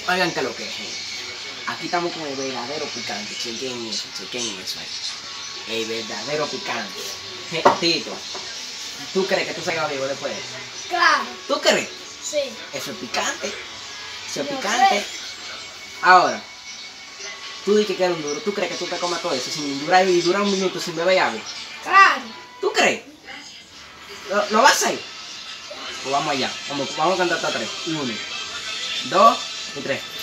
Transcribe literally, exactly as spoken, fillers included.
Oigan que lo que es, gente. Aquí estamos con el verdadero picante. Chequen eso, chequen eso ahí. El verdadero picante. Je, Tito, ¿tú crees que tú salgas vivo después de eso? Claro. ¿Tú crees? Sí. Eso es picante. Eso es Yo picante. sé. Ahora, tú dices que eres un duro. ¿Tú crees que tú te comas todo eso sin durar y durar un minuto sin beber agua? Claro. ¿Tú crees? ¿Lo, lo vas a hacer? Pues vamos allá. Vamos, vamos a cantar hasta tres. Uno, dos y tres.